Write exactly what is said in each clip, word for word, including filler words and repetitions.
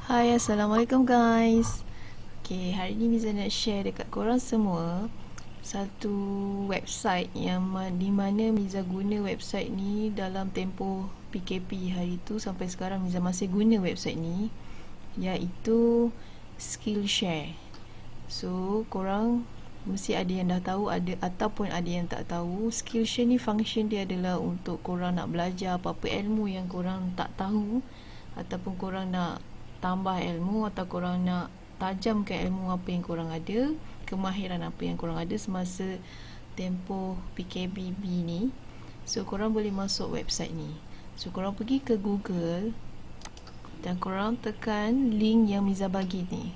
Hai, Assalamualaikum guys. Okay, hari ni Miza nak share dekat korang semua satu website yang ma- di mana Miza guna website ni dalam tempoh P K P hari tu sampai sekarang Miza masih guna website ni, iaitu Skillshare. So, korang mesti ada yang dah tahu ada ataupun ada yang tak tahu. Skillshare ni function dia adalah untuk korang nak belajar apa-apa ilmu yang korang tak tahu, ataupun korang nak tambah ilmu, atau korang nak tajamkan ilmu apa yang korang ada, kemahiran apa yang korang ada semasa tempoh P K P B ni. So korang boleh masuk website ni. So korang pergi ke Google dan korang tekan link yang Miza bagi ni.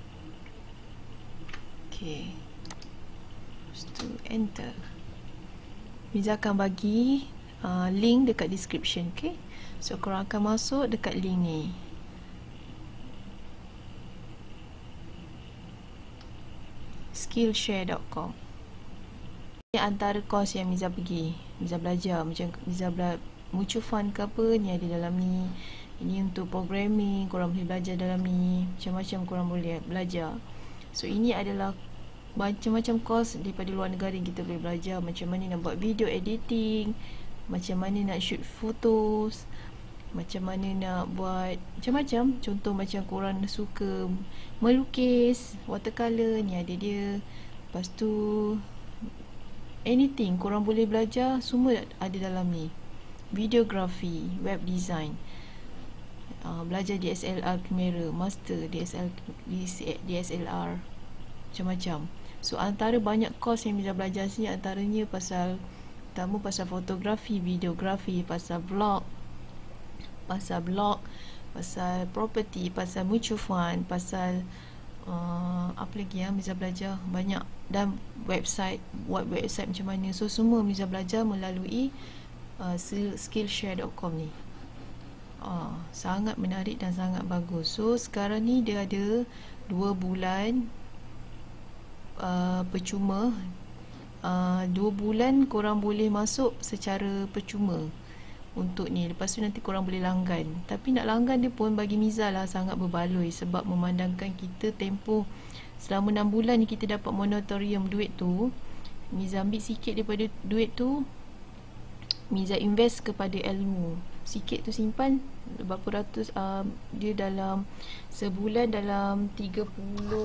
Okay, lepas tu enter. Miza akan bagi uh, link dekat description. Okay, so korang akan masuk dekat link ni. skillshare dot com. Ini antara course yang Miza pergi, Miza belajar. Macam Miza belajar mutual fund ke apa, ni ada dalam ni. Ini untuk programming, korang boleh belajar dalam ni. Macam-macam korang boleh belajar. So ini adalah macam-macam course daripada luar negara yang kita boleh belajar. Macam mana nak buat video editing, macam mana nak shoot photos, macam mana nak buat macam-macam. Contoh macam korang suka melukis, watercolor, ni ada dia. Lepas tu anything korang boleh belajar, semua ada dalam ni. Videography, web design, uh, belajar D S L R kamera, master D S L D S L R, macam-macam. So antara banyak course yang Miza belajar sini, antaranya pasal pertama pasal fotografi, videografi, pasal vlog, pasal blog, pasal property, pasal mutual fund, pasal uh, apa lagi ya Miza belajar banyak, dan website, buat website macam mana. So semua Miza belajar melalui uh, skillshare dot com ni. uh, sangat menarik dan sangat bagus. So sekarang ni dia ada dua bulan uh, percuma. uh, dua bulan korang boleh masuk secara percuma untuk ni. Lepas tu nanti korang boleh langgan. Tapi nak langgan dia pun bagi Miza lah sangat berbaloi, sebab memandangkan kita tempoh selama enam bulan ni kita dapat moratorium duit tu, Miza ambil sikit daripada duit tu, Miza invest kepada ilmu. Sikit tu simpan berapa ratus, uh, dia dalam sebulan dalam tiga puluh,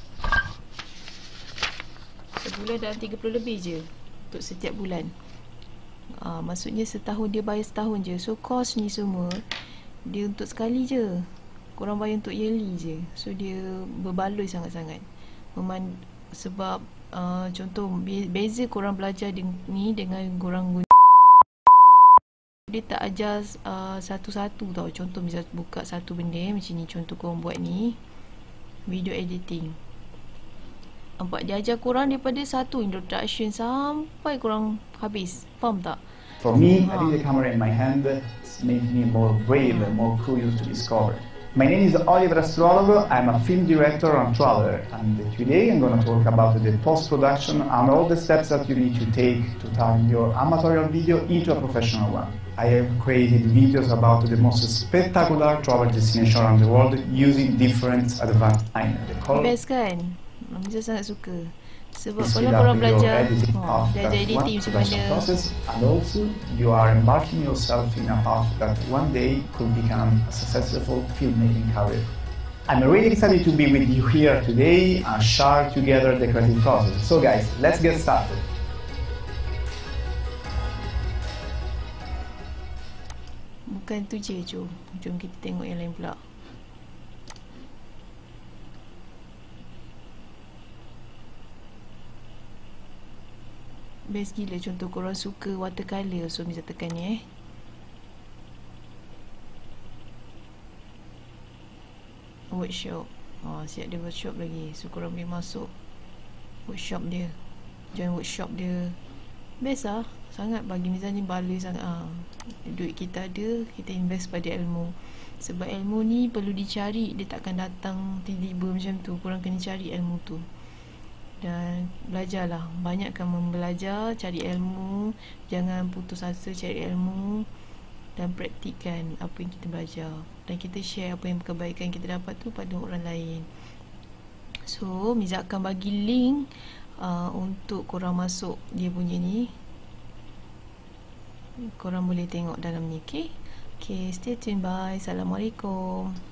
sebulan dalam tiga puluh lebih je untuk setiap bulan. Uh, maksudnya setahun dia bayar setahun je. So cost ni semua dia untuk sekali je, korang bayar untuk yearly je. So dia berbaloi sangat-sangat. Meman sebab uh, contoh be beza korang belajar ni dengan korang guna, dia tak ajar uh, satu-satu tau. Contoh misalnya buka satu benda macam ni, contoh korang buat ni video editing, nampak dia ajar korang daripada satu introduction sampai korang habis. Faham tak? For me, having the camera in my hand made me more brave and more curious to discover. My name is Oliver Astrologo. I'm a film director and traveler, and today I'm going to talk about the post-production and all the steps that you need to take to turn your amateur video into a professional one. I have created videos about the most spectacular travel destinations around the world using different advanced time. Best kan? Miza sangat suka. Sebab kalau korang belajar oh, belajar editing macam mana, and also you are embarking yourself in a path that one day could become a successful filmmaking career. I'm really excited to be with you here today and share together the creative process. So guys, let's get started. Bukan tu je, jom jom kita tengok yang lain pula. Best gila. Contoh korang suka watercolor, so Miza tekan ni eh. Workshop. Oh, siap dia workshop lagi. So korang boleh masuk workshop dia, join workshop dia. Best lah. Sangat bagi Miza ni baloi sangat. ah. Duit kita ada, kita invest pada ilmu. Sebab ilmu ni perlu dicari, dia takkan datang tiba-tiba macam tu. Korang kena cari ilmu tu. Dan belajarlah, banyakkan membelajar, cari ilmu, jangan putus asa cari ilmu, dan praktikkan apa yang kita belajar. Dan dan kita share apa yang kebaikan kita dapat tu pada orang lain. So Miza akan bagi link uh, untuk korang masuk dia punya ni, korang boleh tengok dalam ni. Okay, okay, stay tune, bye. Assalamualaikum.